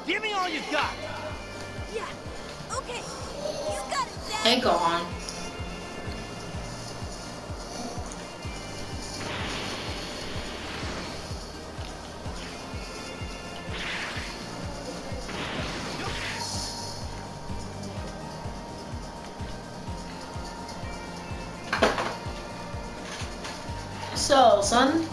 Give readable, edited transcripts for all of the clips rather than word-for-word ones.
Give me all you got. Yeah. Okay. You got it, Dad. Hey, Gohan. So, son,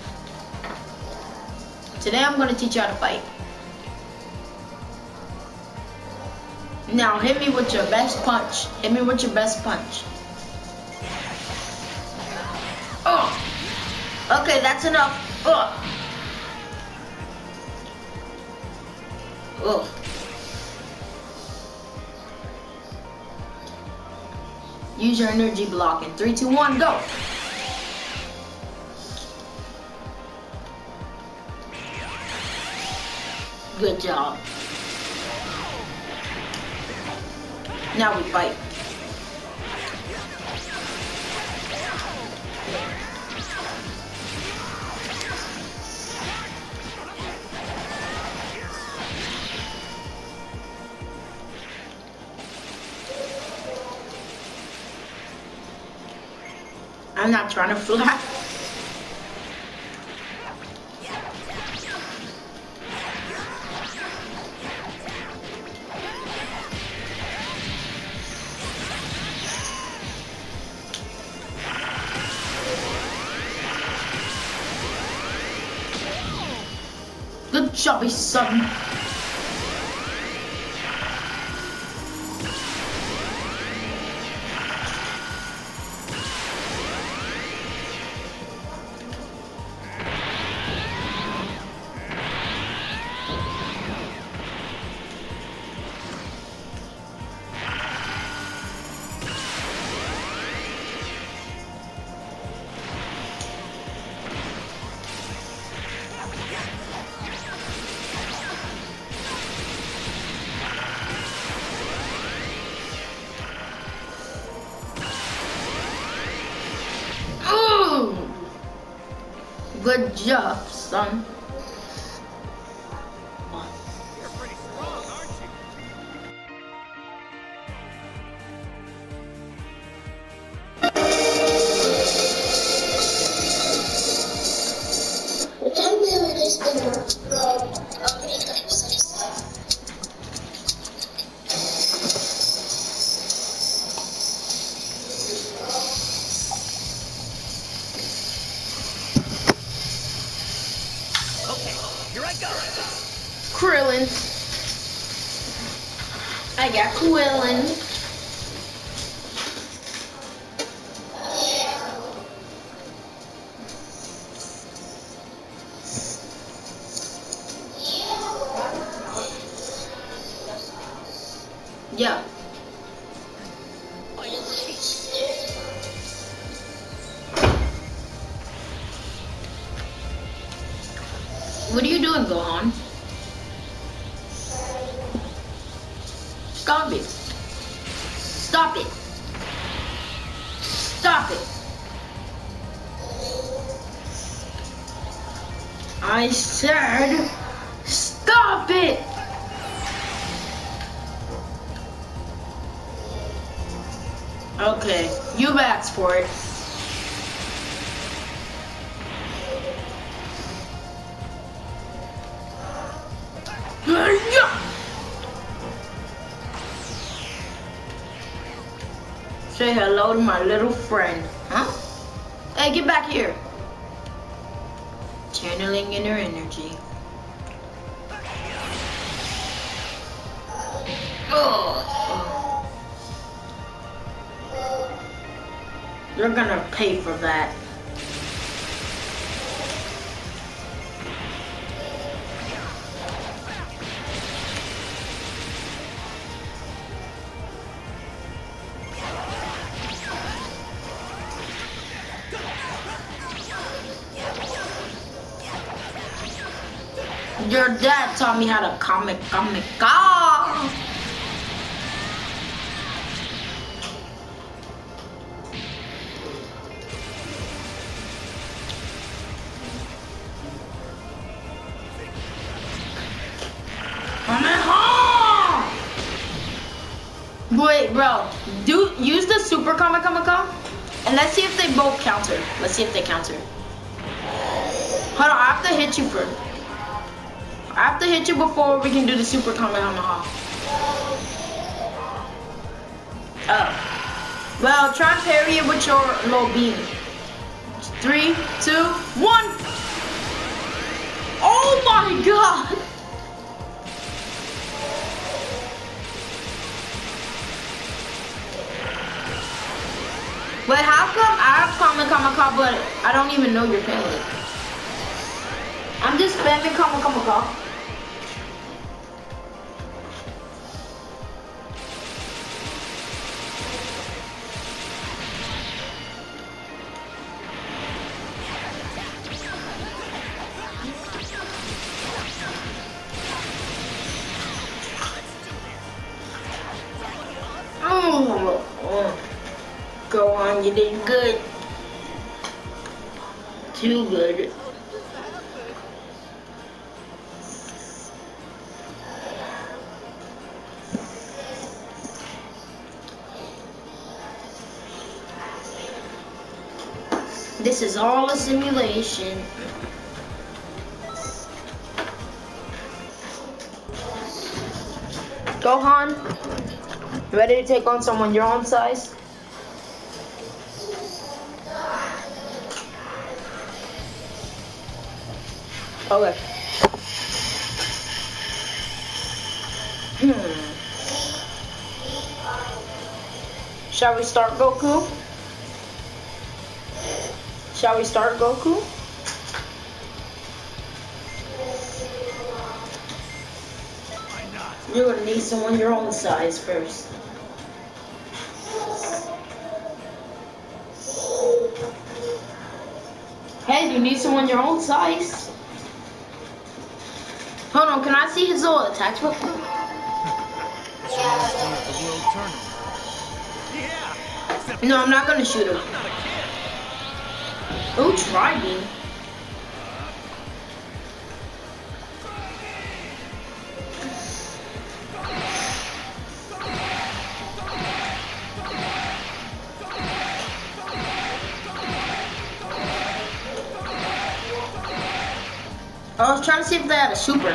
today I'm gonna teach you how to fight. Now, hit me with your best punch. Hit me with your best punch. Oh! Okay, that's enough. Oh! Oh! Use your energy block in 3, 2, 1, go! Good job. Now we fight. I'm not trying to fly. Good job, son. Good job, son. You're pretty strong, aren't you? Okay, here I go. Krillin. I got Krillin. Yeah. What are you doing, Gohan? Stop it. Stop it. Stop it. I said, stop it. Okay, you've asked for it. Say hello to my little friend, huh? Hey, get back here. Channeling inner energy. Oh. You're gonna pay for that. Your dad taught me how to comic. Wait, bro. Use the super Kamekama, and let's see if they both counter. Let's see if they counter. Hold on, I have to hit you first. I have to hit you before we can do the super Kamehameha. Oh. Well, try and parry it with your low beam. 3, 2, 1. Oh my god! Wait, how come I have Kamekama, but I don't even know your family? I'm just spamming Kamekama. Oh. Go on, you did good. Too good. This is all a simulation. Gohan, ready to take on someone your own size? Okay. Shall we start, Goku? Shall we start, Goku? You're gonna need someone your own size first. Hey, you need someone your own size. Hold on, can I see his little attacks real quick? Yeah. No, I'm not gonna shoot him. Oh, try me. I was trying to see if they had a super.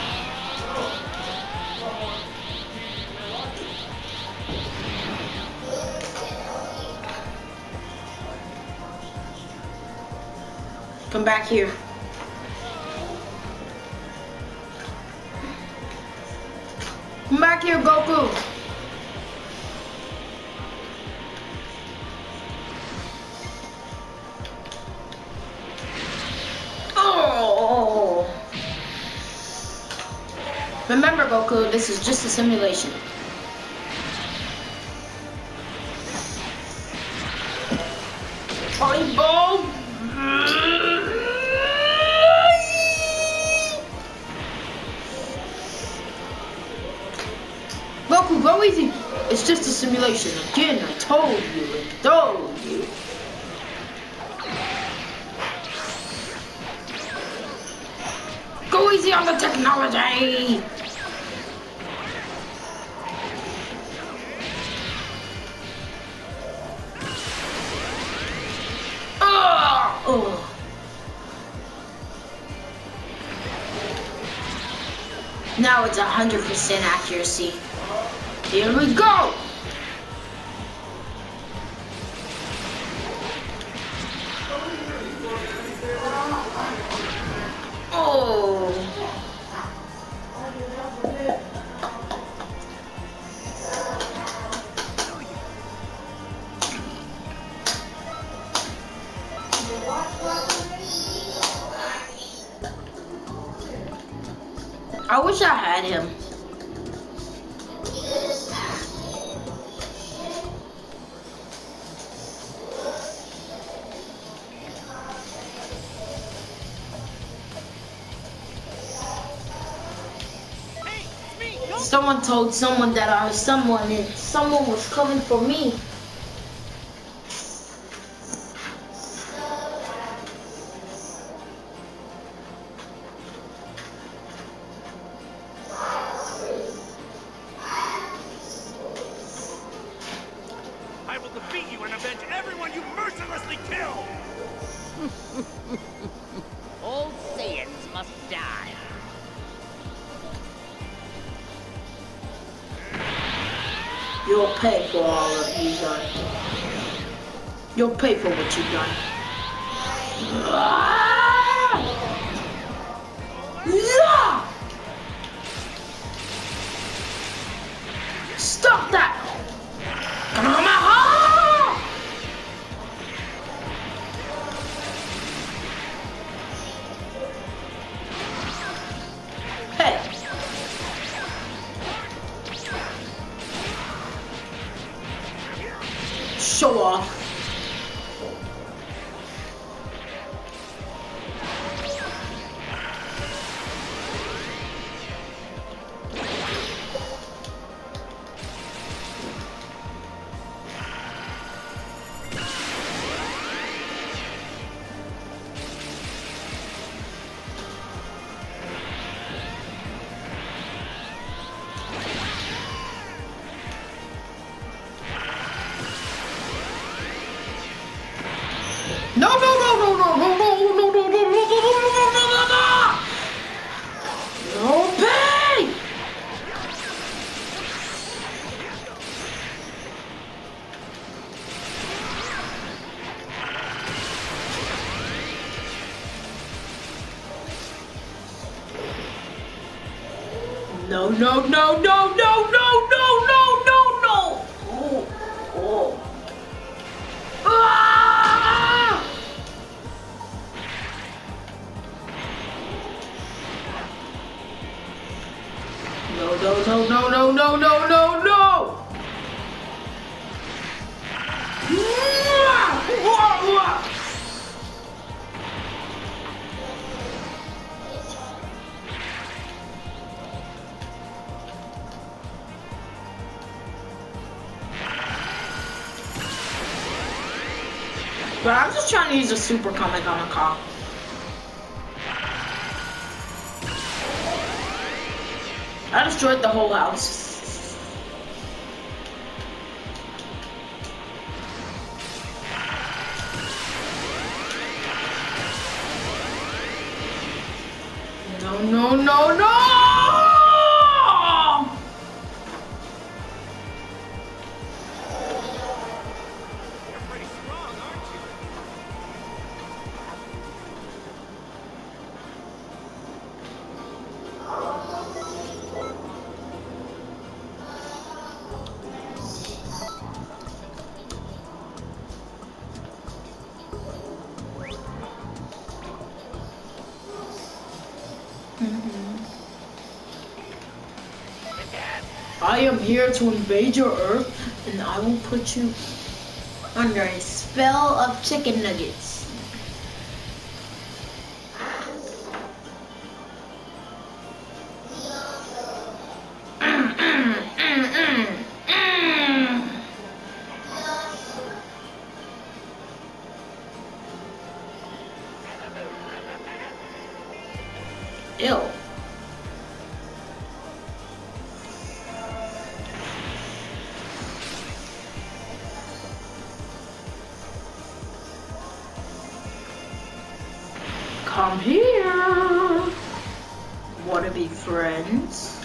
Come back here. Come back here, Goku. Oh. Remember, Goku, this is just a simulation. Volleyball. Goku, go easy. It's just a simulation. Again, I told you. Go easy on the technology. Oh. Now it's 100% accuracy. Here we go! Oh! I wish I had him. Someone told someone that I was someone and someone was coming for me. You'll pay for all of you've done. You'll pay for what you've done. Ah! Yeah! Stop that! Hey! Show off. No, no, no, no, no, no, no, no, no, no, no, no, no, no, no, no, no. No pay. No, no, no, no, no, no, no, no, no, no. Oh, oh. Ah! No, no, no, no, no, no, no, no, no! But I'm just trying to use a super Kamehameha. I destroyed the whole house. No, no, no, no! You're pretty strong, aren't you? I am here to invade your Earth, and I will put you under a spell of chicken nuggets. Ew. Come here. Wanna be friends?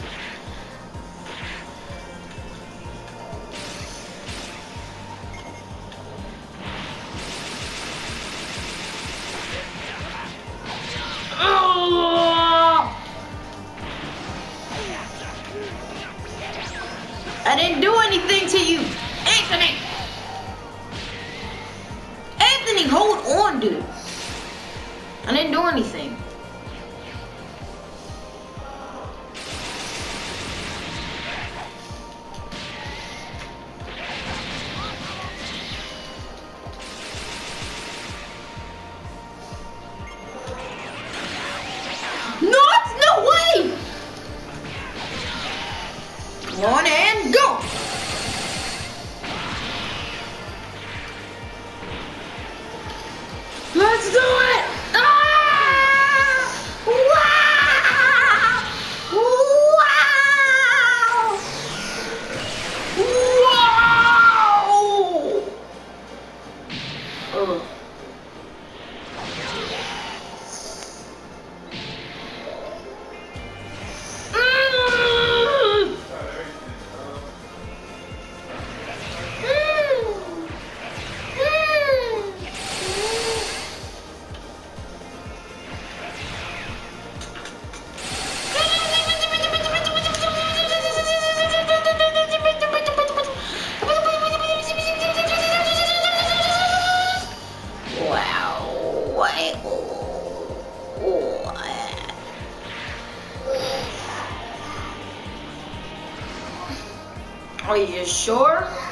I didn't do anything to you, Anthony. Anthony, hold on, dude. I didn't do anything. No way! One and go! Let's do it! Ah! Wow! Wow! Wow! Are you sure?